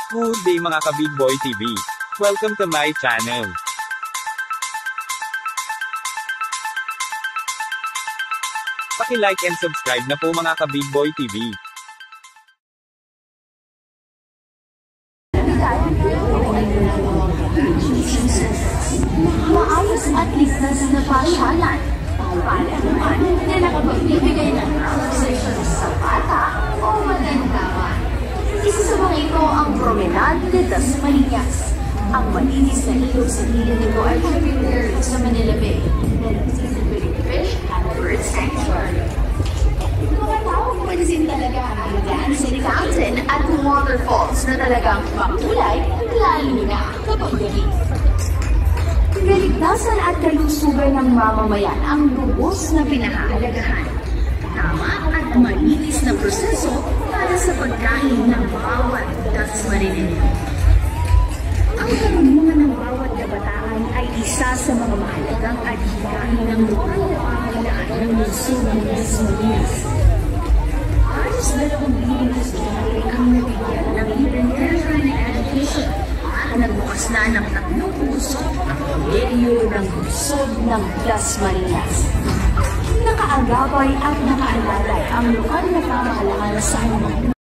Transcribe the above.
Good day mga ka-BIGBOY TV. Welcome to my channel. Paki-like and subscribe na po mga ka-BIGBOY TV. Maayos at ligtas na pasyalan. Palaman na nakapagbibigay ng relaxation sa bata o magandaman. Isa sa mga ito ang Promenade de Dasmariñas. Ang malinis na ilog sa gilid nito ay tributary sa Manila Bay na nagsisilbing fish and bird sanctuary. Mga taong pansin talaga ang dancing fountain at waterfalls na talagang makulay, lalo na kapag gabi. Kaligtasan at kalusugan ng mamamayan ang lubos na pinahahalagahan. Tama at malinis na proseso para sa pagkain ng bawat Dasmariñeño. Ang karunungan ng bawat kabataan ay isa sa mga mahalagang adhikain ng lokal na pamahalaan ng lungsod ng Dasmariñas. Halos 2 bilyong estudyante ang nabigyan ng elementary education at nagbukas na ng 3 puso ang kolehiyo ng lungsod ng Dasmariñas. Nakaagapay at nakaalalay ang lokal na pamahalaan sa mga